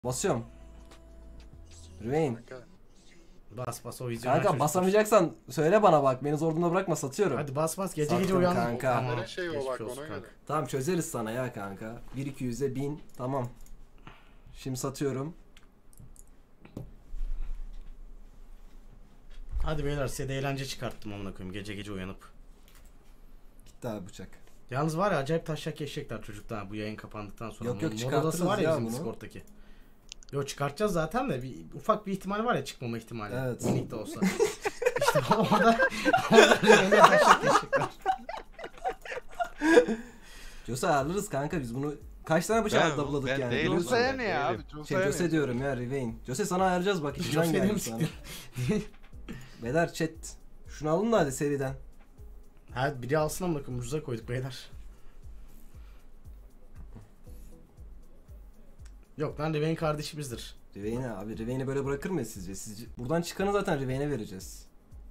Basıyorum. Rüveyn. Bas o vizyonu Kanka basamayacaksan söyle bana bak. Beni zor durumda bırakma, satıyorum. Hadi bas gece Sattım gece uyan. kanka. Tamam. Şey o bak ona göre. Tamam çözeriz sana ya kanka. 1-200'e 1000 tamam. Şimdi satıyorum. Hadi beyler size de eğlence çıkarttım amına koyayım gece gece uyanıp. Gitti abi bıçak. Yalnız var ya acayip taşak geçecekler çocuklar bu yayın kapandıktan sonra. Yok, Mod çıkartırız odası var ya ya bizim bunu. Discord'daki. Yok çıkartacağız zaten de ufak bir ihtimal var ya çıkmama ihtimali. Evet. Minik de olsa. İşte orada yine taşak geçecekler. Jose ayarlarız kanka biz bunu. Kaç tane bıçak double'ladık ben yani. değilim. biliyorsun. Josa'ya ne ya abi? Jose diyorum ya Rüveyn. Jose sana ayarlayacağız bak. İçinden Jose geldi mi sana. siktir? Beyler chat. Şunu alın da hadi seriden. Ha biri alsın amına koyayım ucuza koyduk beyler. Yok lan Riven kardeşimizdir. Rüveyn'i abi Rüveyn'i böyle bırakır mıyız sizce? Buradan çıkanı zaten Rüveyn'e vereceğiz.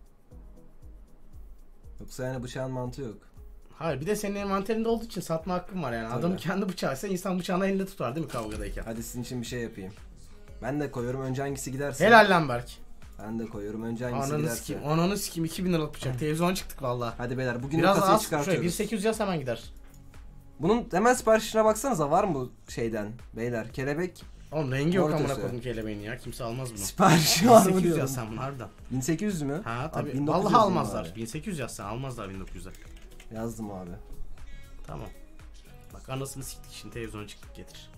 Yoksa yani bıçağın mantığı yok. Hayır bir de senin envanterinde olduğu için satma hakkın var yani. Tabii. Adam kendi bıçağıysa insan bıçağını elinde tutar değil mi kavgadayken? Hadi sizin için bir şey yapayım. Ben de koyuyorum önce hangisi giderse. Helal lan Berk. Ben de koyuyorum önce hangisi Ananı giderse. sikeyim. Ananı sikeyim 2000 liralık bıçak. Televizyona çıktık valla. Hadi beyler bugün Biraz kasayı az şuraya çıkartıyoruz. 1800 yaz hemen gider. Bunun hemen siparişine baksanıza var mı bu şeyden beyler? Kelebek Oğlum rengi yok Ortası. amına koydum kelebeğini ya. Kimse almaz bunu. siparişi var mı 1800 diyorum. yaz sen bunu harbiden. 1800 mü? Ha Abi, tabii. 1900 Vallahi yazayım almazlar. abi. 1800 yaz sen almazlar 1900'e. Yazdım abi. Tamam. Bak anasını siktik şimdi televizyona çıktık getir.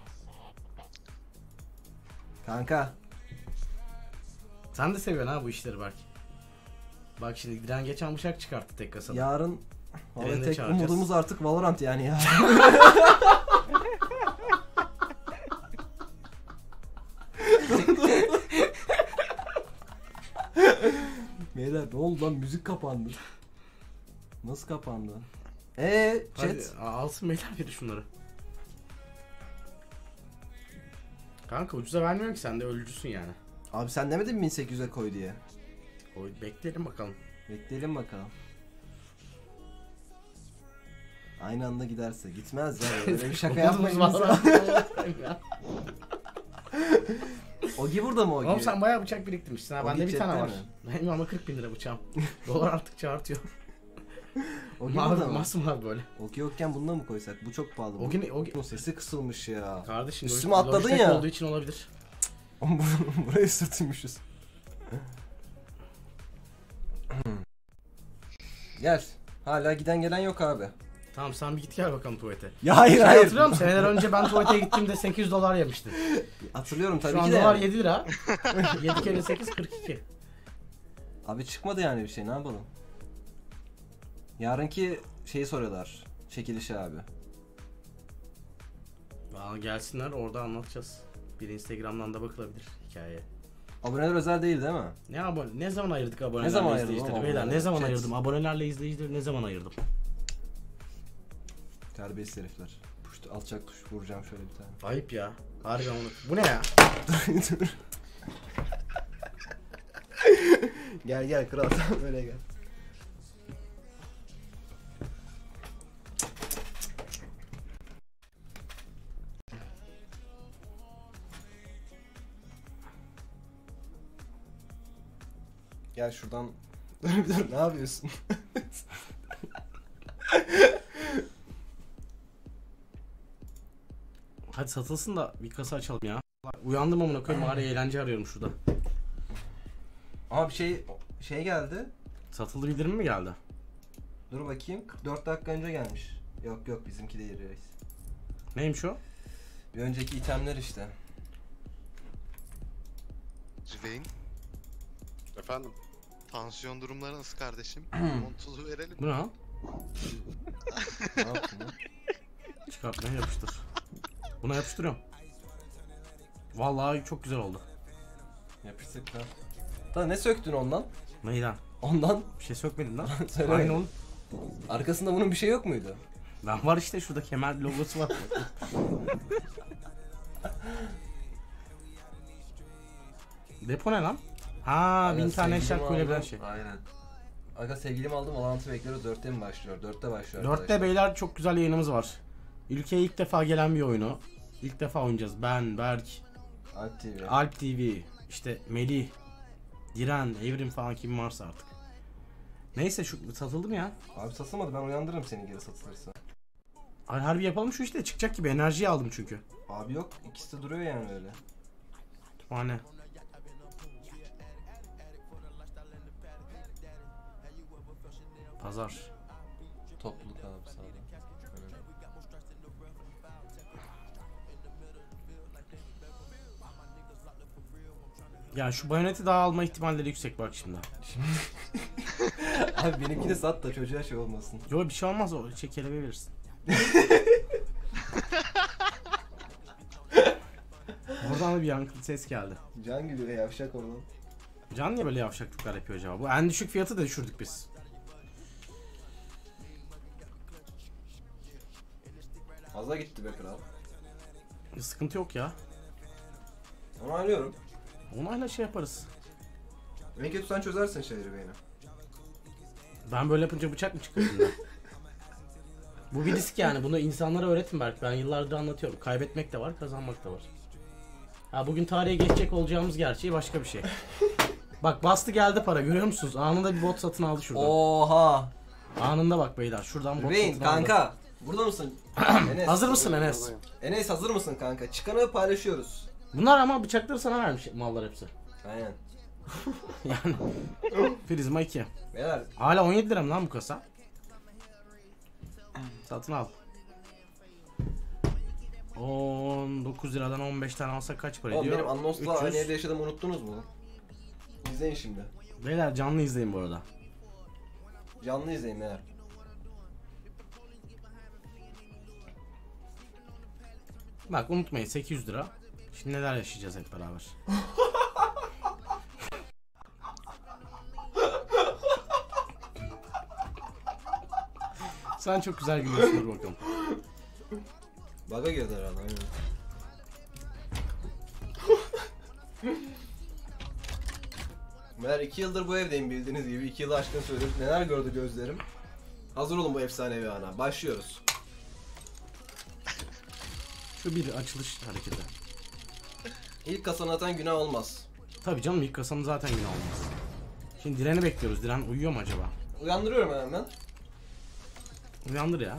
Kanka. Sen de seviyorsun ha bu işleri Berk. Bak şimdi Diren geçen bıçak çıkarttı tek kasada. Yarın vallahi Diren'de tek çağıracağız. umudumuz artık Valorant yani ya. Beyler ne oldu lan müzik kapandı. Nasıl kapandı? Chat. Hadi alsın beyler biri şunları. Kanka ucuza vermiyorum ki sen de ölücüsün yani. Abi sen demedin mi 1800'e koy diye? Oy, bekleyelim bakalım. Bekleyelim bakalım. Aynı anda giderse. Gitmez ya. Böyle bir şaka yapmayın. Ya. Ogi burada mı Ogi? Oğlum sen bayağı bıçak biriktirmişsin ha. Ogi Bende bir tane cepte var. mi? Benim ama 40.000 lira bıçağım. Dolar artık çağırtıyor. Ogi burada Mavi mı? masmavi böyle. Ogi yokken bununla mı koysak? Bu çok pahalı. Ogi Bunun sesi kısılmış ya. kardeşim Üstüme atladın Logitech ya. olduğu için olabilir. Buraya sırtıymışız. Gel. Hala giden gelen yok abi. Tamam sen bir git gel bakalım tuvalete. Ya hayır Şey hayır. hatırlıyor musun? Seneler önce ben tuvalete gittiğimde 800 dolar yemiştim. Hatırlıyorum tabii Şu ki an de. dolar yani. 7 lira. 7 kere 8 42. Abi çıkmadı yani bir şey, ne yapalım? Yarınki şeyi soruyorlar. Çekilişi abi. Aa, gelsinler orada anlatacağız. Bir Instagram'dan da bakılabilir hikayeye. Aboneler özel değil mi? Ne zaman ayırdık abonelerle zaman ayırdın izleyicileri? oğlum Beyler aboneler? ne zaman Chat. ayırdım? Abonelerle izleyicileri ne zaman ayırdım? Terbiyesiz herifler. Puşt, alçak tuş vuracağım şöyle bir tane. Ayıp ya. Harbi onu. Bu ne ya? Dur. Gel kral böyle gel. Gel şuradan. Dur ne yapıyorsun? Hadi satılsın da bir kasa açalım ya. Uyandım amına koyayım bari eğlence arıyorum şurada. Ama bir şey geldi. Satıldı bildirim mi geldi? Dur bakayım. 44 dakika önce gelmiş. Yok bizimki değil reis. Neymiş o? Bir önceki itemler işte. Züveyn, Efendim? tansiyon durumları nasıl kardeşim? Montuzu verelim. Bu ne lan? Ne yaptın lan? Çıkartmaya yapıştır. Buna yapıştırıyorum. Vallahi çok güzel oldu. Yapıştık lan. Da ne söktün ondan? Neyden? Ondan. Bir şey sökmedin lan. Söyle. Aynı oğlum. Arkasında bunun bir şey yok muydu? Ben var işte şurada kemer logosu var. Depo ne lan? Ha 1000 tane eşya koyabilen şey. Aynen. Aga sevgilim aldım, Valorant'ı bekliyoruz. 4'te mi başlıyor? 4'te başlıyor 4'te beyler çok güzel yayınımız var. Ülkeye ilk defa gelen bir oyunu. İlk defa oynayacağız. Ben, Berk, Alp TV. Alp TV, işte Melih, Diren, Evrim falan kim varsa artık. Neyse şu satıldı mı ya? Abi satılmadı, ben uyandırırım seni geri satılırsa. Harbi yapalım şu işte, çıkacak gibi, enerjiyi aldım çünkü. Abi yok, ikisi de duruyor yani öyle. Kütüphane. Pazar. Topluluk abi sağda. Ya şu bayoneti daha alma ihtimalleri yüksek bak şimdi. Abi benimkini sat da çocuğa şey olmasın. Yo bir şey olmaz, o kelebeğe verirsin. Oradan da bir yankılı ses geldi. Can gülüyor yavşak oradan. Can niye böyle yavşaklıklar yapıyor acaba? Bu en düşük fiyatı da düşürdük biz. Fazla gitti be kral. Sıkıntı yok ya. Onu alıyorum. Onayla şey yaparız. En kötü sen çözersin şeyleri beyine. Ben böyle yapınca bıçak mı çıkıyor elimden? Bu bir risk yani. Bunu insanlara öğretin Berk. Ben yıllardır anlatıyorum. Kaybetmek de var, kazanmak da var. Ha bugün tarihe geçecek olacağımız gerçeği başka bir şey. Bak bastı geldi para, görüyor musunuz? Anında bir bot satın aldı şuradan. Oha! Anında bak beyler, şuradan bot Beyin satın aldı. kanka. Burada mısın? Enes. Hazır mısın Enes? Buradayım. Enes hazır mısın kanka? Çıkanı paylaşıyoruz. Bunlar ama bıçakları sana vermiş mallar hepsi. Aynen. Yani Prizma 2. Beyler Hala 17 lira mı lan bu kasa? Satın al. 19 liradan 15 tane alsak kaç para oğlum ediyor? benim Annos'la 300. aynı evde yaşadığımı unuttunuz mu? İzleyin şimdi. Beyler canlı izleyin bu arada. Canlı izleyin beyler. Bak unutmayın 800 lira. Şimdi neler yaşayacağız hep beraber. Sen çok güzel gülüyorsun, dur bakalım. Baga girdi herhalde aynen. Meğer 2 yıldır bu evdeyim bildiğiniz gibi. 2 yılı aşkın süredir neler gördü gözlerim. Hazır olun bu efsanevi ana. Başlıyoruz. Şu bir açılış hareketi. İlk kasanı atan günah olmaz. Tabii canım, ilk kasanın zaten günah olmaz. Şimdi Diren'i bekliyoruz. Diren uyuyor mu acaba? Uyandırıyorum hemen. Uyandır ya.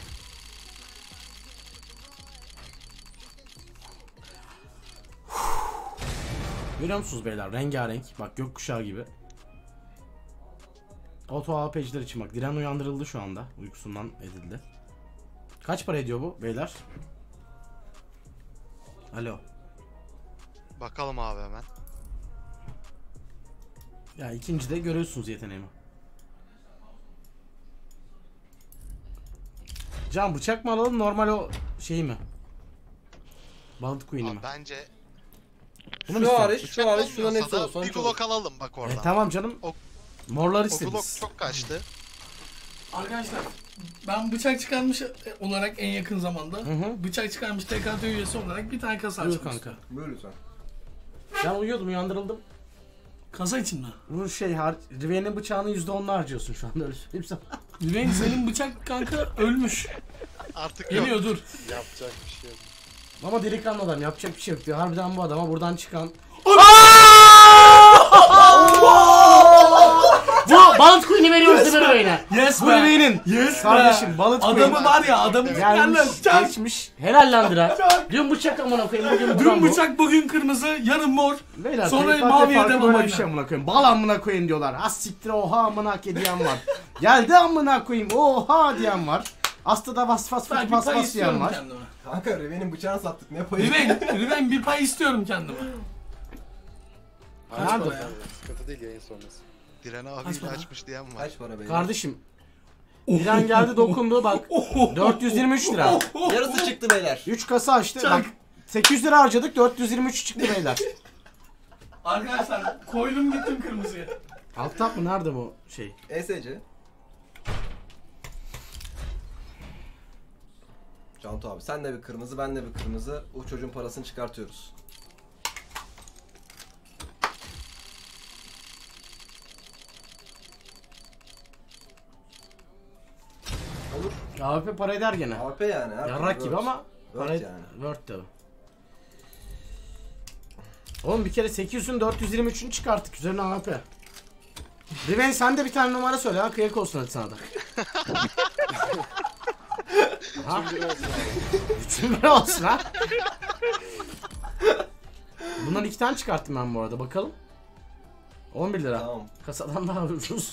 Görüyor musunuz beyler? Rengarenk. Bak gökkuşağı gibi. Auto AP'ciler için bak. Diren uyandırıldı şu anda. Uykusundan edildi. Kaç para ediyor bu beyler? Alo. Bakalım abi hemen. Ya ikincide görüyorsunuz yeteneğimi. Can bıçak mı alalım, normal o şey mi? Balık Queen'i mi? Abi bence Bunu mu Şu istiyorsun? hariç, bıçak şu hariç, şundan olmuyorsa hepsi da olsun. bir Glock alalım bak oradan. Tamam canım. O- Morlar O Glock istediniz. çok kaçtı. Arkadaşlar ben bıçak çıkarmış olarak en yakın zamanda hı. bıçak çıkarmış TKT üyesi olarak bir tane kasa Buyur açmak kanka. istiyorum. Buyur lütfen. Ben uyuyordum, uyandırıldım. Kasa için mi? Bu şey, Riven'in bıçağını %10'unu harcıyorsun şu anda, öyle söyleyeyim sana. Güven senin bıçak kanka ölmüş. Artık yok. Geliyor dur. Yapacak bir şey yok. Ama delikanlı adam, yapacak bir şey yok diyor. Harbiden bu adama buradan çıkan... Bu Balık Queen'i veriyoruz değil mi böyle? Yes Bu be. Riven'in. Yes Kardeşim Balık Queen. Adamı var ya adamı Gelmiş, çak. geçmiş. Helal lan Diren. Dün bıçak amına koyayım, bugün buram Dün bu. bıçak bugün kırmızı yarın mor. Beyler, Sonra TKT maviye farkı devam böyle bir aynen. şey amına koyayım. Bal amına koyayım diyorlar. Az siktir oha amına diyen var. Geldi amına koyayım oha diyen var. Asta da vas fas Ben fıtı bir pas pay pas diyen istiyorum var. kendime. Kanka Riven'in bıçağını sattık ne payı? Riven bir pay istiyorum kendime. Nerede? para ya? Sıkıntı değil yayın sonrası. Diren Kaç abiyle para? açmış diyen var. Kaç para beyler? Kardeşim. Diren geldi dokundu bak. 423 lira. Yarısı çıktı beyler. 3 kasa açtı. Çak. Bak 800 lira harcadık, 423 çıktı beyler. Arkadaşlar koydum gittim kırmızıya. Alt tap mı, nerede bu şey? ESC. Cantu abi sen de bir kırmızı, ben de bir kırmızı. O çocuğun parasını çıkartıyoruz. Olur. AWP para eder gene. AP yani. her Yarrak türlü gibi Word. ama Word para yani. Word tabi. Oğlum bir kere 800'ün 423'ünü çıkarttık. Üzerine AP. Riven sen de bir tane numara söyle ha. Kıyak olsun hadi sana da. Ha? 3'ün biri olsun ha. Bundan 2 tane çıkarttım ben bu arada. Bakalım. 11 lira. Tamam. Kasadan daha ucuz.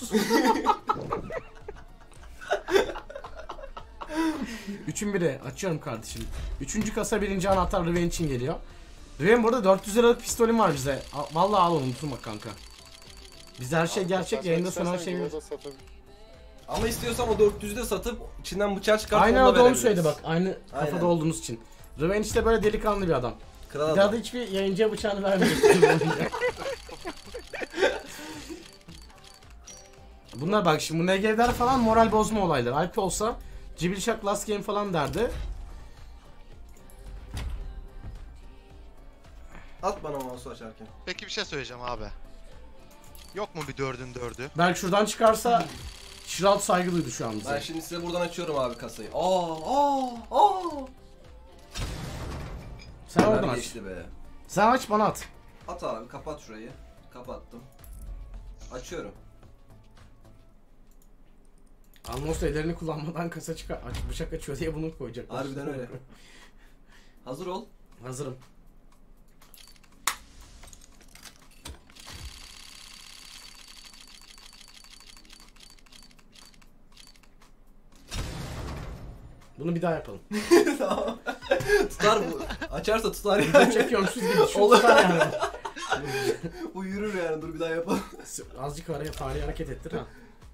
3'ün biri. Açıyorum kardeşim. 3. kasa 1. anahtar Riven için geliyor. Riven burada 400 liralık pistolüm var bize. Vallahi al onu unutma kanka. Bizde her şey gerçek, yayında sana her şey Ama istiyorsam o 400'ü de satıp içinden bıçağı çıkartıp aynı onu da anda onu verebiliriz. söyledi bak. Aynı Aynen. kafada olduğunuz için. Riven işte böyle delikanlı bir adam. Kral Bir daha da adam. hiçbir yayıncıya bıçağını vermeyecek. Bunlar bak şimdi bu NG'ler falan moral bozma olaylar. Alp olsa Cibil Şak Last Game falan derdi. At bana mouse'u açarken. Peki bir şey söyleyeceğim abi. Yok mu bir 4'ün 4'ü? Belki şuradan çıkarsa Şiral saygı duydu şu an bize. Ben şimdi size buradan açıyorum abi kasayı. Aa. Sen oradan aç. Geçti be. Sen aç bana at. At abi, kapat şurayı. Kapattım. Açıyorum. Almos ellerini kullanmadan kasa çıkar. Bıçak açıyor diye bunu koyacaklar. Harbiden öyle. Hazır ol. Hazırım. Bunu bir daha yapalım. Tamam. Tutar bu. Açarsa tutar Video yani. çekiyormuşuz gibi. Şu Olur. tutar yani. Bu yürür yani. Dur bir daha yapalım. Azıcık araya fareyi hareket ettir ha.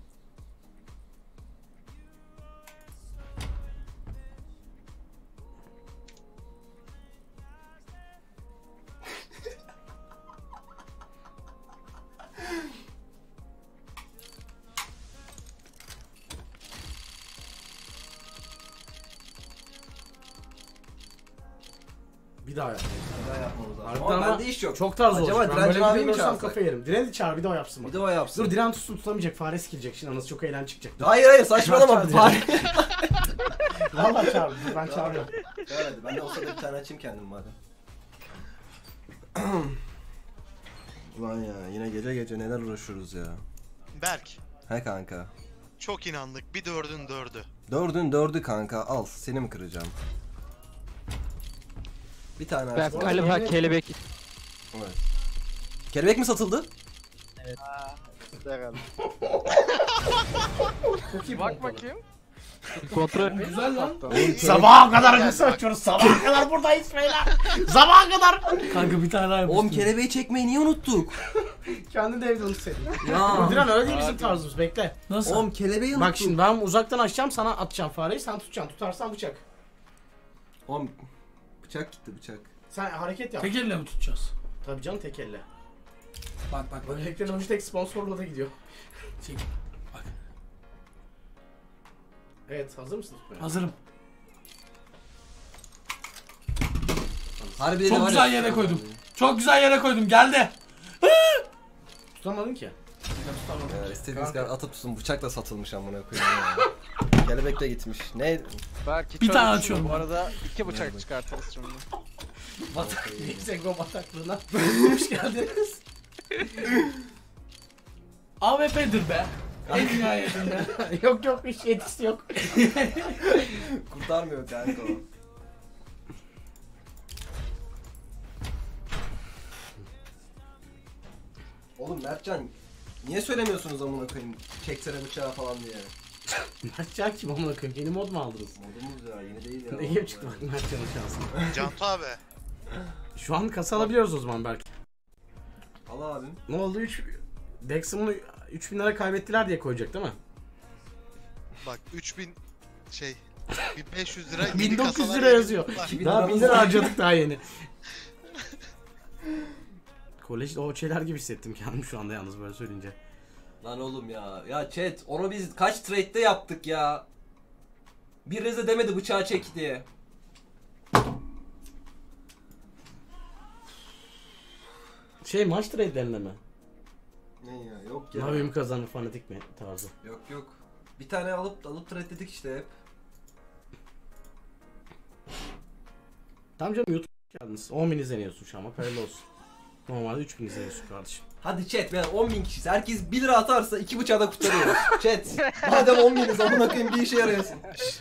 Bir daha yap. Bir daha yapmamız lazım. Harbiden Ama ama bende iş yok. çok tarz Acaba olacak. Ben Direnci böyle abiyi bir mi görsem çağırsak? kafayı yerim. Direnci çağır bir daha yapsın Bir bak. de o yapsın. Dur Diren tutsun tutamayacak. Fare sikilecek. Şimdi anası çok eğlen çıkacak. Dur. Hayır saçmalama. Çağır, Fare. Vallahi çağır. Ben çağırıyorum. Ver hadi. Ben de olsa da bir tane açayım kendim madem. Ulan ya yine gece gece neler uğraşıyoruz ya. Berk. He kanka. Çok inandık. Bir 4'ün 4'ü. 4'ün 4'ü kanka. Al seni mi kıracağım? Bir tane Ben açtım. galiba kelebek. Evet. Kelebek mi satıldı? Herhalde. Çok iyi Bak pompalı. bakayım. Kontrol. Güzel lan. Sabaha kadar kısa açıyoruz. Sabaha kadar buradayız beyler. Sabaha kadar. Kanka bir tane daha Oğlum kelebeği çekmeyi niye unuttuk? Kendi de evde unutsaydın. Ya. Diren öyle değil bizim tarzımız. Bekle. Nasıl? Oğlum kelebeği unuttuk. Bak şimdi ben uzaktan açacağım sana atacağım fareyi sen tutacaksın. Tutarsan bıçak. Oğlum bıçak gitti bıçak. Sen hareket yap. Tek elle mi tutacağız? Tabii canım tek elle. Bak bak bak. Böylelikle Logitech sponsorluğuna da gidiyor. Çek. Bak. Evet hazır mısın tutmaya? Hazırım. Harbiden Çok var güzel ya. yere koydum. Çok güzel yere koydum. Geldi. Tutamadın ki. Ya, istediğiniz Kanka. kadar atıp tutun bıçakla satılmış amına koyayım ya. Kelebek de gitmiş. Ne? Belki Bir çok tane iyi. açıyorum Bu ben. arada 2 bıçak çıkartırız şimdi. Batak. Zegro bataklığına. Hoş geldiniz. AWP'dir be. En nihayetinde. yok yok hiç yetisi yok. Kurtarmıyor kanka o. Oğlum Mertcan niye söylemiyorsunuz amına koyayım çeksene bıçağı falan diye. Mertcan kim amına koyayım? Yeni mod mu aldınız? Modumuz ya yeni değil ya. Ne gibi çıktı bak Mertcan'ın şansına. Cantu abi. Şu an kasa alabiliyoruz o zaman belki. Al abim. Ne oldu? Dex'ı bunu 3000 lira kaybettiler diye koyacak değil mi? Bak 3000 şey 1500 lira yeni 1900 kasalar lira yazıyor. var. 2000 Daha liramız 1000 lira var. harcadık daha yeni. Kolejde o şeyler gibi hissettim kendimi şu anda yalnız böyle söyleyince. Lan oğlum ya. Ya chat onu biz kaç trade'de yaptık ya. Biriniz de demedi bıçağı çek diye. Şey maç trade'lerinde mi? Ne ya yok Ne yapayım kazanır fanatik mi tarzı? Yok yok. Bir tane alıp trade'ledik işte hep. Tamam canım YouTube geldiniz. 10.000 izleniyorsun şu an ama hayırlı olsun. Normalde 3000 izliyorsun kardeşim. Hadi chat ben 10.000 kişiyiz. Herkes 1 lira atarsa 2 bıçağı da kurtarıyoruz. Chat. Madem 10.000'iz amına koyayım bir işe yarayasın.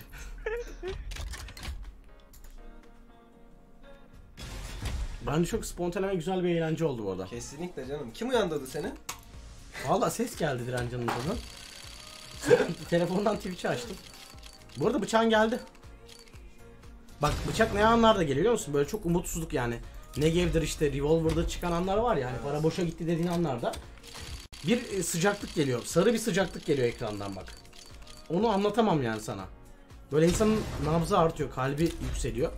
Bence çok spontane ve güzel bir eğlence oldu bu arada. Kesinlikle canım. Kim uyandırdı seni? Valla ses geldi Direncan'ın buradan. Telefondan Twitch'i açtım. Bu arada bıçağın geldi. Bak bıçak ne anlarda geliyor biliyor musun? Böyle çok umutsuzluk yani. Negev'dir işte Revolver'da çıkan anlar var ya hani para boşa gitti dediğin anlarda. Bir sıcaklık geliyor. Sarı bir sıcaklık geliyor ekrandan bak. Onu anlatamam yani sana. Böyle insanın nabzı artıyor, kalbi yükseliyor.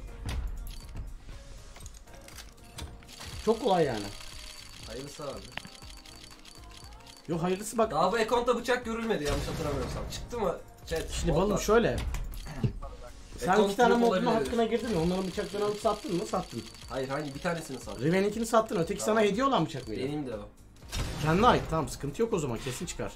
Çok kolay yani. Hayırlısı abi. Yok hayırlısı bak. Daha bu ekonta bıçak görülmedi yanlış hatırlamıyorsam. Çıktı mı? Chat. Şimdi balım şöyle. Sen Ekon 2 tane flip modunun olabilir. hakkına girdin mi? Onların bıçaklarını alıp sattın mı? Sattın. Hayır hangi bir tanesini sattın? Riven'inkini sattın. Öteki Tamam. sana hediye olan bıçak mıydı? Benim de o. Kendine ait. Tamam sıkıntı yok o zaman. Kesin çıkar.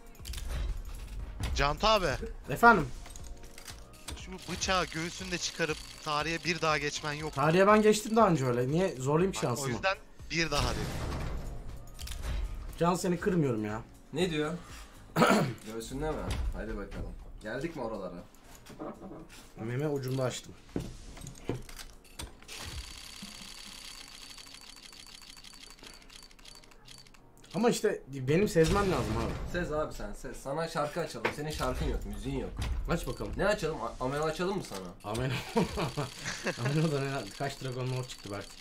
Canta abi. Efendim. Şu bıçağı göğsünde çıkarıp tarihe bir daha geçmen yok. Tarihe ben geçtim daha önce öyle. Niye zorlayayım Bak, o şansımı? yüzden bir daha dedim. Can seni kırmıyorum ya. Ne diyor? Göğsünde mi? Hadi bakalım. Geldik mi oralara? Meme ucunda açtım. Ama işte benim sezmem lazım abi. Ses abi sen ses. Sana şarkı açalım. Senin şarkın yok, müziğin yok. Aç bakalım. Ne açalım? Amel açalım mı sana? Amen. Amen o da ne? Kaç Dragon Lord çıktı belki.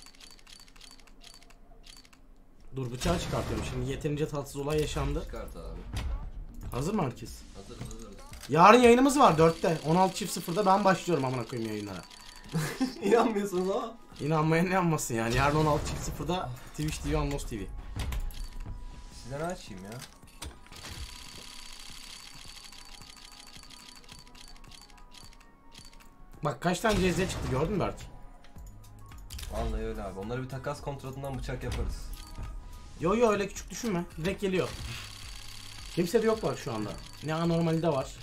Dur bıçağı çıkartıyorum. Şimdi yeterince tatsız olay yaşandı. Çıkart abi. Hazır mı herkes? Hazırız. Yarın yayınımız var 4'te. 16.00'da ben başlıyorum amına koyayım yayınlara. İnanmıyorsunuz ama. İnanmayan inanmasın yani. Yarın 16.00'da Twitch TV, Anlos TV. Size ne açayım ya? Bak kaç tane CZ çıktı gördün mü Berk? Vallahi öyle abi. Onları bir takas kontratından bıçak yaparız. Yo öyle küçük düşünme. Direkt geliyor. Kimse de yok bak şu anda. Ne anormali de var.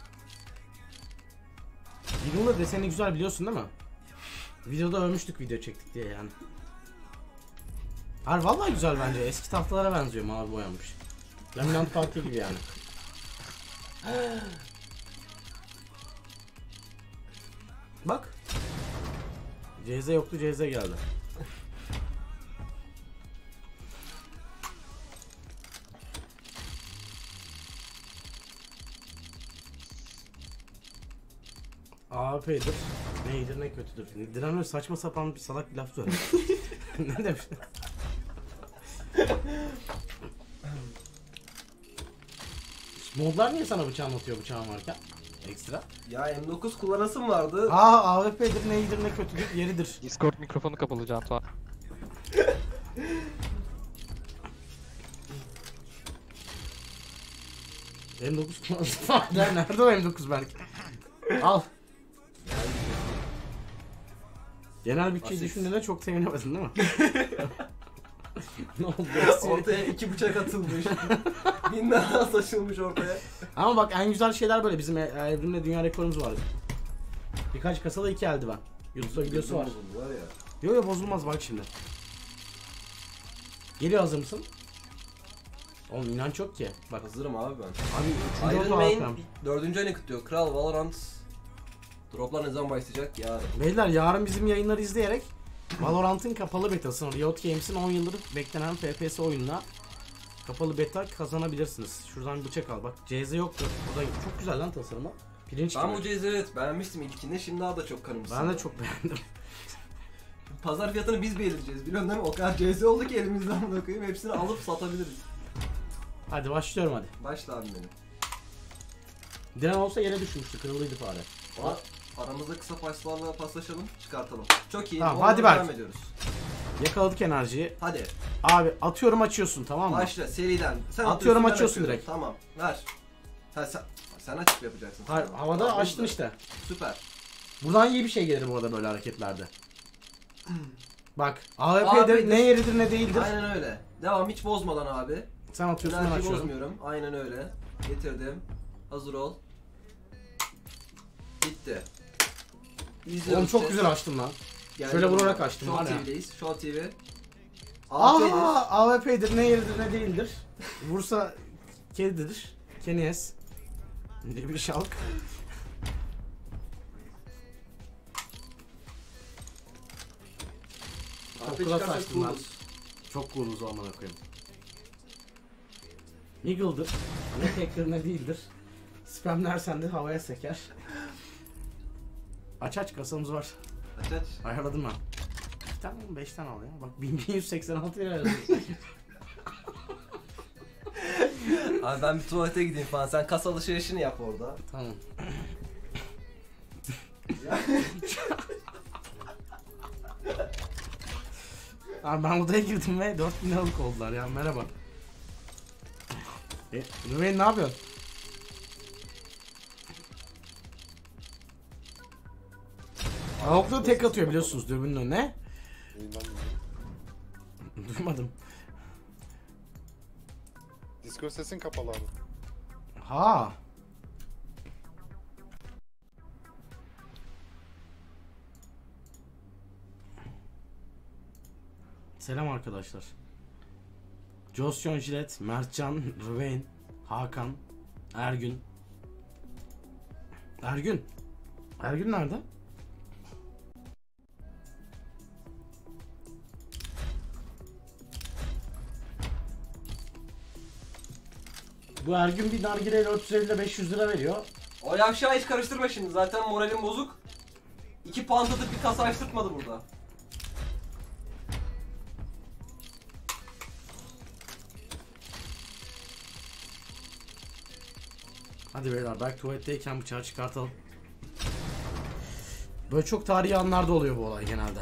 Videonun da deseni güzel biliyorsun değil mi? Videoda övmüştük video çektik diye yani. Hayır vallahi güzel bence. Eski tahtalara benziyor mavi boyanmış. Laminant parti gibi yani. Bak. CZ yoktu CZ geldi. AWP'dir. Ne iyidir ne kötüdür. Diren öyle saçma sapan bir salak bir laf söyledi. Ne demiş? Modlar niye sana bıçağı anlatıyor bıçağın varken? Ekstra. Ya M9 kullanasım vardı. AWP'dir ne iyidir ne kötüdür yeridir. Discord mikrofonu kapalı Cantu abi. M9 kullanasın. Nerede o M9 belki? Al. Genel bütçeyi Asit. düşündüğünde çok sevinemezsin değil mi? Ne oldu? Ortaya 2 bıçak atılmış. 1000 daha saçılmış ortaya. Ama bak en güzel şeyler böyle bizim evrimde dünya rekorumuz var. Birkaç kasada 2 eldiven. YouTube'da videosu var. Var ya. Yo bozulmaz bak şimdi. Geliyor hazır mısın? Oğlum inanç yok ki. Bak Hazırım abi ben. abi 3. Iron oldu Main Hakan. 4. ayını kutluyor. Kral Valorant. Droplar ne zaman başlayacak? Yarın. Beyler yarın bizim yayınları izleyerek Valorant'ın kapalı betasını, Riot Games'in 10 yıldır beklenen FPS oyununa kapalı beta kazanabilirsiniz. Şuradan bir bıçak al bak. CZ yoktu. Bu da çok güzel lan tasarımı. Pirinç Ben gibi. bu CZ'yi evet beğenmiştim ilkinde. Şimdi daha da çok kanım Ben de çok beğendim. Pazar fiyatını biz belirleyeceğiz. Biliyorsun değil mi? O kadar CZ oldu ki elimizden bunu koyayım. Hepsini alıp satabiliriz. Hadi başlıyorum hadi. Başla abi benim. Diren olsa yere düşmüştü. Kırıldıydı fare. Aramızda kısa paslarla paslaşalım. Çıkartalım. Çok iyi. Tamam, Onunla hadi Berk. devam ediyoruz. Yakaladık enerjiyi. Hadi. Abi atıyorum açıyorsun tamam mı? Başla seriden. Sen Atıyorum, atıyorsun, ben açıyorsun açıyorum. direkt. Tamam. Ver. Sen açıp yapacaksın. Hayır, Tamam. havada Tamam, açtın hızlı. işte. Süper. Buradan iyi bir şey gelir bu arada böyle hareketlerde. Bak AWP'dir. AWP'de ne yeridir ne değildir. Aynen öyle. Devam hiç bozmadan abi. Sen atıyorsun ben Enerji açıyorum. bozmuyorum. Aynen öyle. Getirdim. Hazır ol. Bitti. İzliyoruz Oğlum çok chat. güzel açtın lan. Geldi Şöyle bana. vurarak açtım Show var ya. TV'deyiz. Show TV. AWP'dir. AWP'dir, ne yeridir ne değildir. Vursa kedidir. Kenyes. Ne bir şalk. Çok AWP klas çıkarsa açtım ben. cool'uz. Çok cool'uz o amına koyayım. Eagle'dır. Ne tektir ne değildir. Spamlersen de havaya seker. Aç kasamız var. Aç. Ayarladım ben. 2 tane mi 5 tane al ya. Bak 1186 lira yazıyor. Abi ben bir tuvalete gideyim falan. Sen kasa alışverişini yap orada. Tamam. Abi ben odaya girdim ve 4000 liralık oldular ya, merhaba. Rüveyn ne yapıyorsun? Avuklu tek atıyor biliyorsunuz dürbünün önüne. Duymadım. Discord sesin kapalı abi. Ha. Selam arkadaşlar. Josyon Jilet, Mertcan, Rüveyn, Hakan, Ergün. Ergün. Ergün nerede? Bu Ergün bir nargileyle 450 ile 500 lira veriyor. O yavşağı hiç karıştırma şimdi. Zaten moralim bozuk. 2 pantadık bir kasa açtırtmadı burada. Hadi beyler, belki tuvaletteyken bıçağı çıkartalım. Böyle çok tarihi anlarda oluyor bu olay genelde.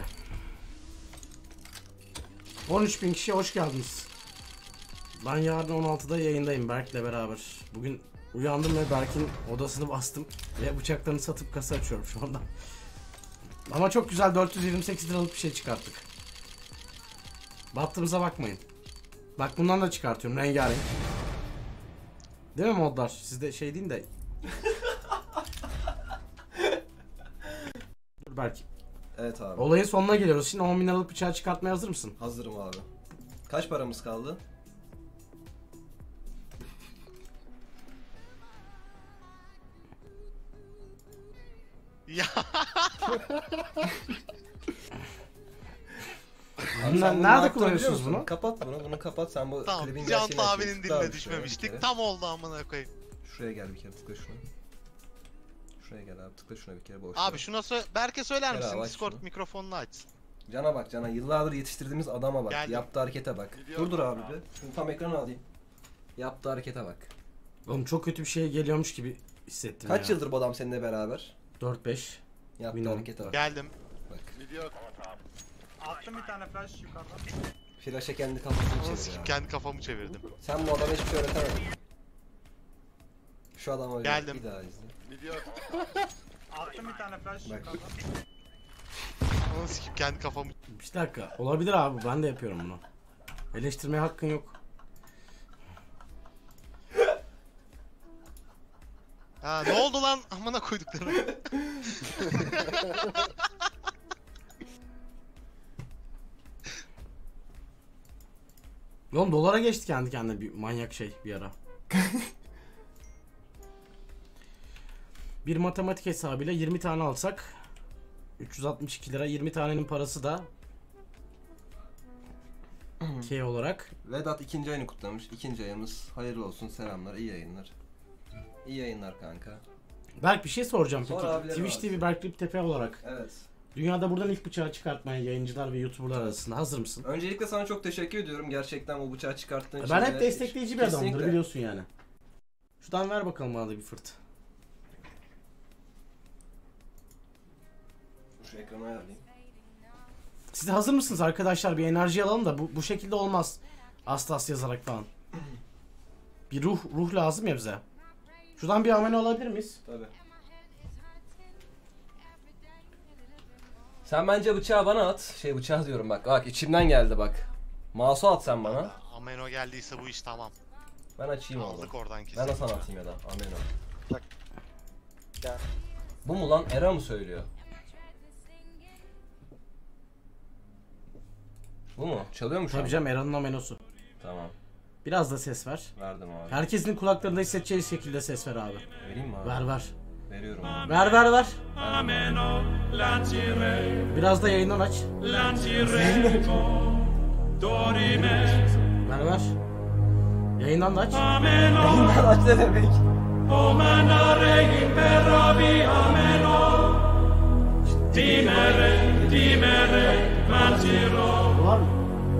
13.000 kişi hoş geldiniz. Ben yarın 16'da yayındayım Berk'le beraber. Bugün uyandım ve Berk'in odasını bastım ve bıçaklarını satıp kasa açıyorum şu anda. Ama çok güzel 428 liralık bir şey çıkarttık. Battığımıza bakmayın. Bak bundan da çıkartıyorum rengarenk. Değil mi modlar? Sizde şey deyin de. Dur Berk. Evet abi. Olayın sonuna geliyoruz. Şimdi 10.000 liralık bıçağı çıkartmaya hazır mısın? Hazırım abi. Kaç paramız kaldı? Ya Abi sen bunu Nerede aktarabiliyor kullanıyorsunuz musun? bunu? Kapat bunu. Bunu kapat. Sen bu tamam. klibin Can gerçeğini abinin açıyorsun. Tıkla diline abi şuraya bir düşmemiştik. kere. Tam oldu amına koyayım. Şuraya gel bir kere, tıkla şuna. Şuraya gel abi, tıkla şuna bir kere, boş. Abi şuna Berke söyler Gel misin? abi, aç Discord şunu. mikrofonunu açsın. Cana bak, Cana. Yıllardır yetiştirdiğimiz adama bak. Geldim. Yaptığı harekete bak. Dur abi bir. Şunu tam ekrana alayım. Yaptığı harekete bak. Oğlum çok kötü bir şey geliyormuş gibi hissettim Kaç ya. yıldır bu adam seninle beraber? 4-5. Yaptığı Bilmiyorum. harekete bak. Geldim. Bak. Attım bir tane flash yukarıdan. Flaşa kendi kafasını Nasıl çevir ya. kendi kafamı çevirdim. Sen bu adama hiçbir şey öğretemedin. Şu adama Geldim. bir daha izle. Attım bir tane flash Bak. yukarıdan. Nasıl kendi kafamı... Bir dakika. Olabilir abi. Ben de yapıyorum bunu. Eleştirmeye hakkın yok. Ha ne oldu lan? Amına koyduklarım. Oğlum dolara geçti kendi kendine bir manyak şey bir ara. Bir matematik hesabıyla 20 tane alsak 362 lira, 20 tanenin parası da K olarak. Vedat ikinci ayını kutlamış. İkinci ayımız hayırlı olsun, selamlar, iyi yayınlar. İyi yayınlar kanka. Berk bir şey soracağım Sor peki. abilerim Twitch abi. TV Berk Rip Tepe olarak Evet. dünyada buradan ilk bıçağı çıkartmaya yayıncılar ve YouTuber'lar arasında hazır mısın? Öncelikle sana çok teşekkür ediyorum. Gerçekten bu bıçağı çıkarttığın için. Ben de hep destekleyici bir adamımdır Kesinlikle. biliyorsun yani. Şuradan ver bakalım bana da bir fırt. Şu ekranı ayarlayayım. Siz de hazır mısınız arkadaşlar? Bir enerji alalım da bu şekilde olmaz. Astas yazarak falan. Bir ruh lazım ya bize. Şuradan bir amene alabilir miyiz? Tabii. Sen bence bıçağı bana at. Bıçağı diyorum bak. Bak içimden geldi bak. Mouse'u at sen bana. Ameno geldiyse bu iş tamam. Ben açayım onu. Aldık oradan kesin. Ben de sana atayım ya da. Amen o. Bak. Gel. Bu mu lan? Era mı söylüyor? Bu mu? Çalıyor mu şu an? Tabii canım, Eran'ın amenosu. Tamam. Biraz da ses ver. Verdim abi. Herkesin kulaklarında hissedeceği şekilde ses ver abi. Vereyim mi abi? Ver. Veriyorum abi. Ver. Biraz da yayından aç. Ver. Yayından da aç. Yayından aç ne demek? Var mı?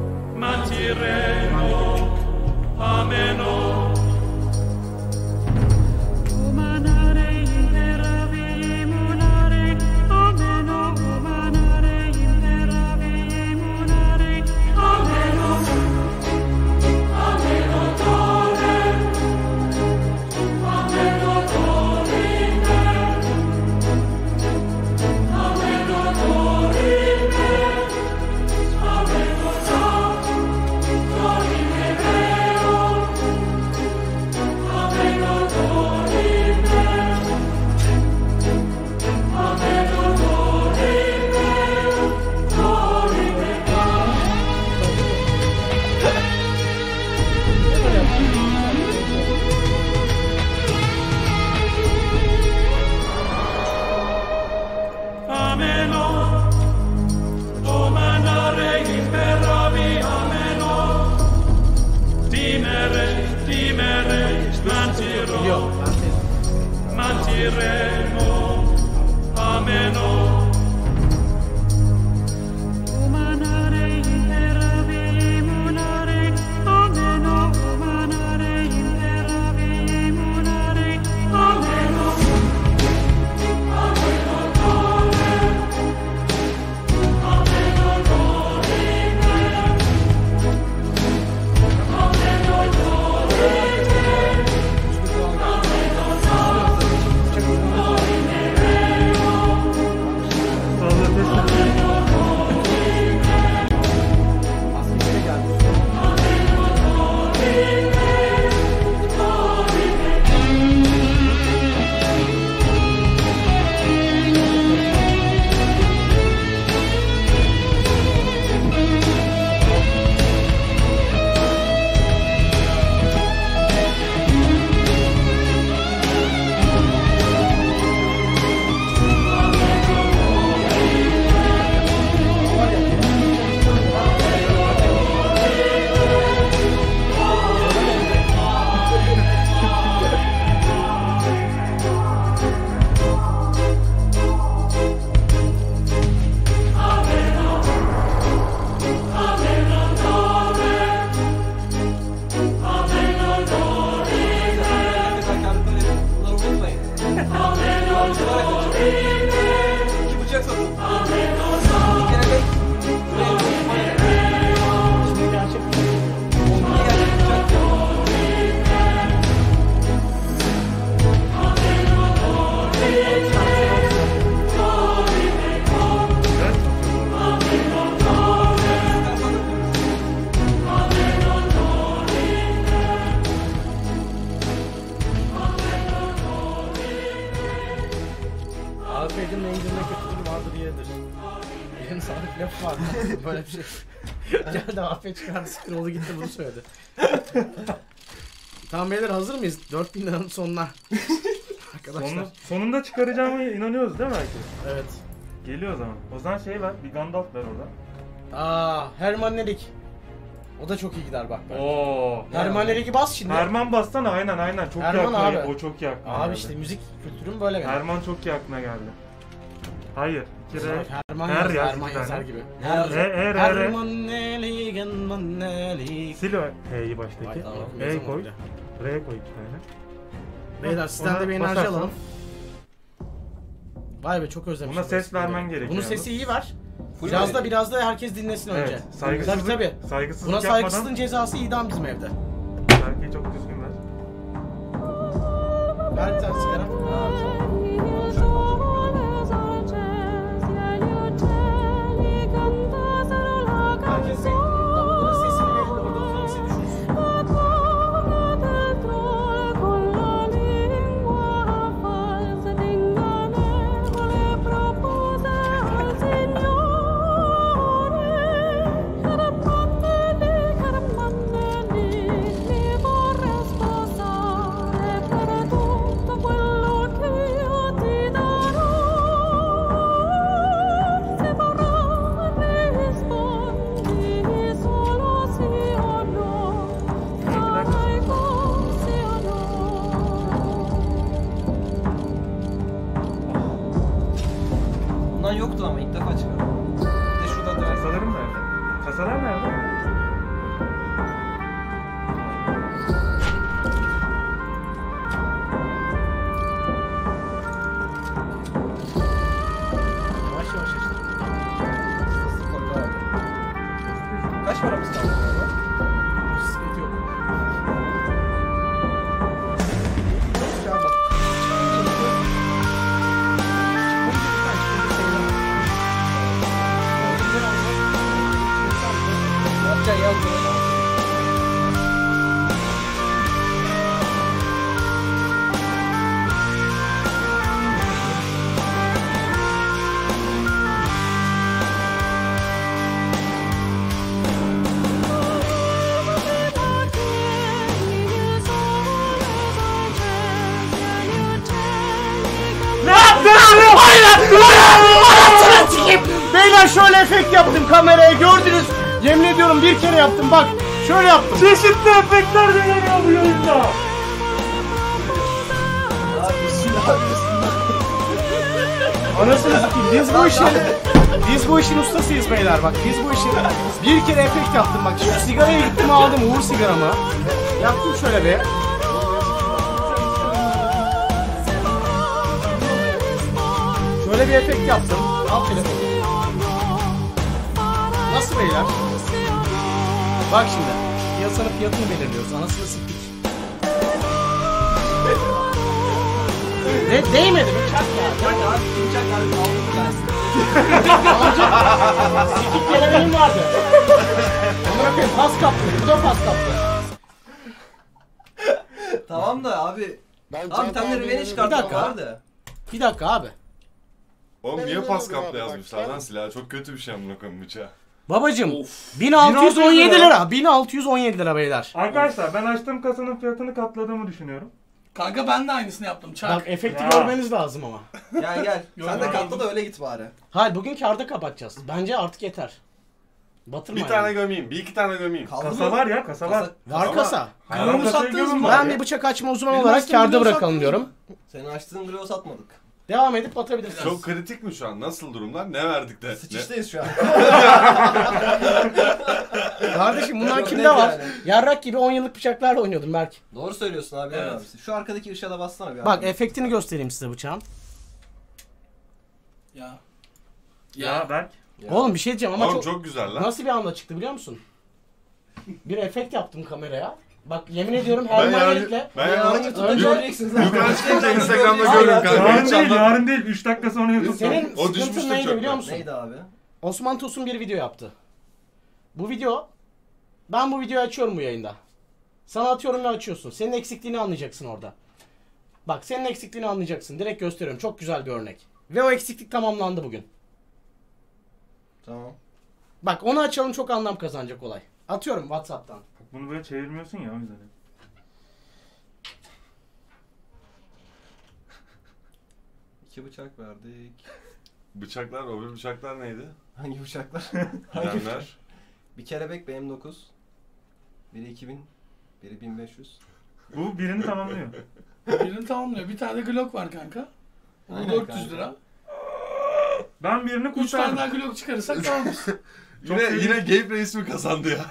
Afiyet'in incirine kötülük vardır yedir. Benim sağlık lafı var. Böyle bir şey. Geldi Afiyet çıkardı, scroll'u gitti bunu söyledi. Tamam beyler, hazır mıyız? 4000 liranın sonuna. Arkadaşlar. Sonunda çıkaracağıma inanıyoruz değil mi herkes? Evet. Geliyor o zaman. O zaman şey ver, bir Gandalf ver orada. Herman Nelik. O da çok iyi gider bak. Oo. Herman Nelik'i bas şimdi. Herman bassana, aynen çok Herman yakına abi. geldi. O çok yakına Abi geldi. işte müzik kültürüm böyle benim. Herman çok yakına geldi. Hayır, iki R. Herman Her yazar, yaz Herman bir tane. yazar gibi. Herman Nelik, Herman Nelik. Sil o H'yi baştaki. Vay, tamam, E yazamam koy. bile. R koy iki tane. Beyler sizden de bir enerji basarsan. alalım. Vay be, çok özlemişim. Buna ses vermen gerekiyor. Bunun sesi iyi var. Full Biraz da herkes dinlesin önce. Evet, saygısızlık, Tabii. saygısızlık Buna yapmadan saygısızlığın cezası idam bizim evde. şarkıyı çok düzgün ver. Ver bir tane sigara. Herkes davulların sesini verin, orada oturan sesi düşünsün. Beyler şöyle efekt yaptım kameraya gördünüz. Yemin ediyorum bir kere yaptım bak. Şöyle yaptım. Çeşitli efektler deneniyor bu yayında. Anasını satayım biz bu işin ustasıyız beyler bak biz bu işin bir kere efekt yaptım bak şu sigarayı gittim aldım Uğur sigaramı yaptım şöyle bir şöyle bir efekt yaptım al telefonu nasıl beyler bak şimdi piyasanın fiyatını belirliyoruz anasını siktik değmedi mi? Çak ya. Bak abi kim çak abi aldım ben. Sikik geleneğim vardı. Amına koyayım pas kaptı. Bu da pas kaptı. Tamam da abi. Ben Abi tam beni Bir çıkartma dakika. vardı. Bir dakika abi. Oğlum niye Ben pas inanmıyorum kaplı abi, yazmışlar bak, lan silahı? Çok kötü bir şey amına koyayım bıçağı. Babacım 1617 lira. lira. 1617 lira beyler. Arkadaşlar ben açtığım kasanın fiyatını katladığımı düşünüyorum. Kanka ben de aynısını yaptım. Çak. Bak efekti Ya. görmeniz lazım ama. Gel gel. Sen de Yok, katla da öyle git bari. Hayır bugün kârda kapatacağız. Bence artık yeter. Batırma Bir yani. tane gömeyim, bir iki tane gömeyim. Kaldı Kasa mı? var ya kasa var. Var Ama- kasa. Kırmızı kasayı sattınız görün mı? bari. Ben bir bıçak açma uzmanı Benim olarak açtığım kârda video bırakalım sattınız diyorum. mı? Senin açtığın glow satmadık. Devam edip batabilirsiniz. Çok kritik mi şu an? Nasıl durumlar? Ne verdik de? Sıçıştayız şu an. Kardeşim bundan Yok, kimde net var? yani. Yarrak gibi 10 yıllık bıçaklarla oynuyordum Berk. Doğru söylüyorsun abi. Evet. Abisi. Şu arkadaki ışığa da bassana bir Bak abi. efektini göstereyim size bıçağın. Ya. Ya Berk. Ya. Oğlum bir şey diyeceğim ama Oğlum çok... çok güzel lan. Nasıl bir anda çıktı biliyor musun? Bir efekt yaptım kameraya. Bak yemin ediyorum Ben Herman yarın, Yelik'le... ben Yarın yarın YouTube'da Önce- göreceksiniz abi. yukarı çıkınca Instagram'da Abi, görürüm abi, kanka. Yarın Hiç değil anlam- yarın değil 3 dakika sonra YouTube'da. Senin O düşmüştür sıkıntın neydi çok biliyor bak. musun? Neydi abi? Osman Tosun bir video yaptı. Bu video... Ben bu videoyu açıyorum bu yayında. Sana atıyorum ve açıyorsun. Senin eksikliğini anlayacaksın orada. Bak senin eksikliğini anlayacaksın. Direkt gösteriyorum. Çok güzel bir örnek. Ve o eksiklik tamamlandı bugün. Tamam. Bak onu açalım çok anlam kazanacak olay. Atıyorum WhatsApp'tan. Bunu böyle çevirmiyorsun ya o yüzden. İki bıçak verdik. Bıçaklar, o bir bıçaklar neydi? Hangi bıçaklar? Bilenler. Bir kelebek BM9. Biri 2000. Biri 1500. Bu birini tamamlıyor. Birini tamamlıyor. Bir tane Glock var kanka. O Aynen 400 kanka. lira. Ben birini 3 tane kurtardım. daha Glock çıkarırsak tamamız. Yine Gabe Reis mi kazandı ya?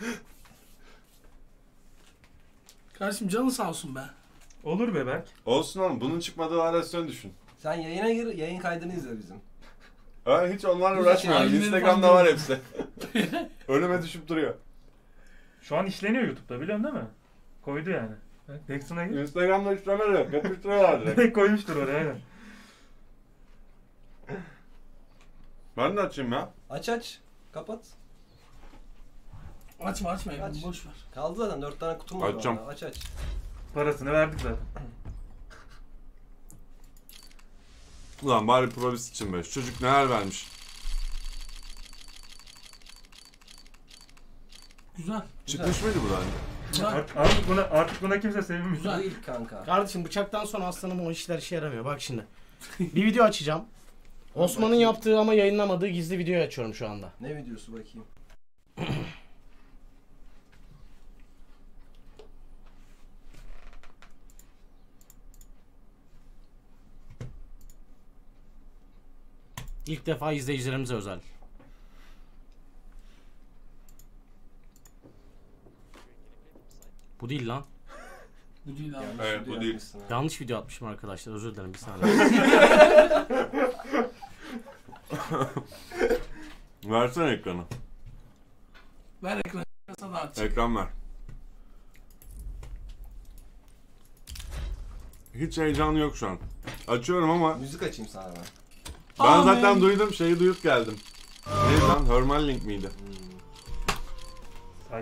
Kardeşim canın sağ olsun be. Olur be Berk. Olsun oğlum, bunun çıkmadığı varyasyon düşün. Sen yayına gir, yayın kaydını izle bizim. Ben hiç onlarla Güzel uğraşmıyorum. şeyler Instagram'da falan var hepsi. Önüme düşüp duruyor. Şu an işleniyor YouTube'da biliyorsun değil mi? Koydu yani. Dexon'a gir. Instagram'da işleme de yok. Yapıştırıyorlar direkt. Direkt koymuştur oraya aynen. Ben de açayım ya. Aç aç. Kapat. Açma açma Aç. evim boş ver. Kaldı zaten 4 tane kutum var. Açacağım. orada. Aç aç. Parasını verdik zaten. Ulan bari Probis için be. Şu çocuk neler vermiş. Güzel. Çıkmış mıydı bu da hani? Güzel. Artık buna kimse sevinmiyor. Güzel. Değil kanka. Kardeşim bıçaktan sonra aslanım o işler işe yaramıyor. Bak şimdi. Bir video açacağım. Osman'ın yaptığı ama yayınlamadığı gizli videoyu açıyorum şu anda. Ne videosu bakayım. İlk defa izleyicilerimize özel. Bu değil lan. Bu değil abi. Yanlış Evet, video bu değil. yapmışsın ha. Yanlış video atmışım arkadaşlar. Özür dilerim bir saniye. Versene ekranı. Ver ekranı sana aç. Ekran ver. Hiç heyecanı yok şu an. Açıyorum ama Müzik açayım sana ben. ben Amin. zaten duydum, şeyi duyup geldim. Neydi lan? Herman Link miydi?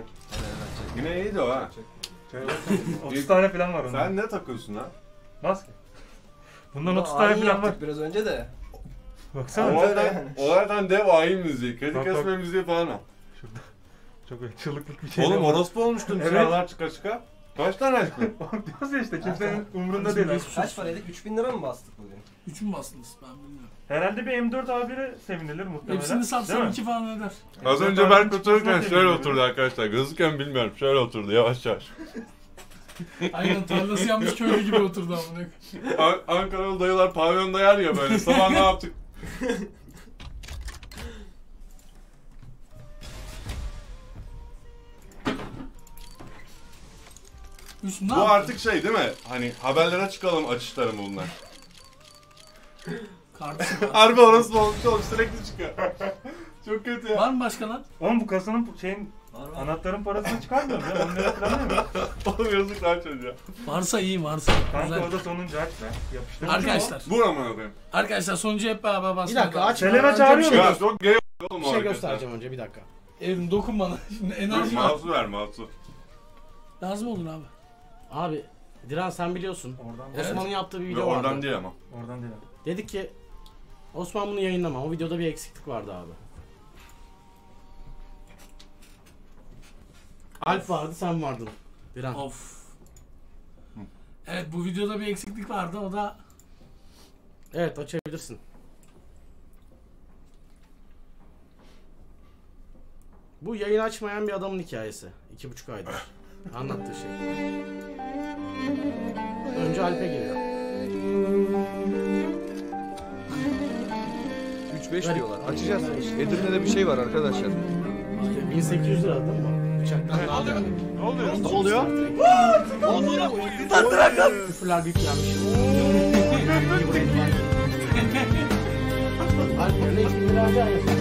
Yine iyiydi o ha. 30 tane falan var onun. Sen ne takıyorsun ha? Maske. Bundan Ama 30 tane ayin falan var. yaptık biraz önce de. Baksana. Olardan dev ayin müziği, kedi Bak, kesme bak. müziği falan var. Çok böyle çığlıklık bir şey. Oğlum orospu olmuştun Evet. silahlar çıka çıka. Kaç tane açtın? Diyoruz ya işte kimsenin umurunda değil. abi. Kaç paraydık? 3000 lira mı bastık bugün? 3 mü bastınız ben bilmiyorum. Herhalde bir M4 A1'e sevinilir muhtemelen. Hepsini Değil satsam mi? 2 falan eder. Az Evet, önce abi, Berk çıkmasına otururken şöyle sevinirim. oturdu arkadaşlar. Gözüken bilmiyorum. Şöyle oturdu yavaş yavaş. Aynen tarlası yanmış köylü gibi oturdu amına. Ankaralı dayılar pavyonda yer ya böyle. Sabah ne yaptık? Hüsnü ne Bu yaptın? artık şey değil mi? Hani haberlere çıkalım açışları mı bunlar? Kardeşim Harbi orası olmuş oğlum sürekli çıkıyor. Çok kötü ya. var mı başka lan? Oğlum bu kasanın şeyin anahtarın parasını çıkarmıyor mu ya? 10 lira falan değil mi? Oğlum yazık lan çocuğa. Varsa iyi varsa. Kanka Güzel. o da sonuncu aç be. Yapıştır. Arkadaşlar. Buna mı koyayım? Arkadaşlar sonucu hep beraber Bir basmak dakika lazım. aç. Selena Ben önce çağırıyor bir şey, mu? Ya çok gay oğlum bir o şey hareketler. göstereceğim önce bir dakika. Evrim dokun bana. Şimdi Dur enerji var. mouse'u ver mouse'u. Lazım olur abi. Abi Diren sen biliyorsun. Oradan Osman'ın yaptığı bir Ve video oradan vardı. değil ama. Oradan değil. Dedik ki Osman bunu yayınlama. O videoda bir eksiklik vardı abi. Alp vardı, sen vardın. Diren. Of. Evet bu videoda bir eksiklik vardı o da Evet, açabilirsin. Bu yayın açmayan bir adamın hikayesi. 2,5 aydır. Anlattığı şey. Önce Alp'e giriyor. 3-5 diyorlar. Açacağız. Edirne'de bir şey var arkadaşlar. 1800 lira değil mi? Bıçaktan daha da. Ne oluyor? Küfürler yüklenmiş. Alp ne için bir harcayamıyorsun.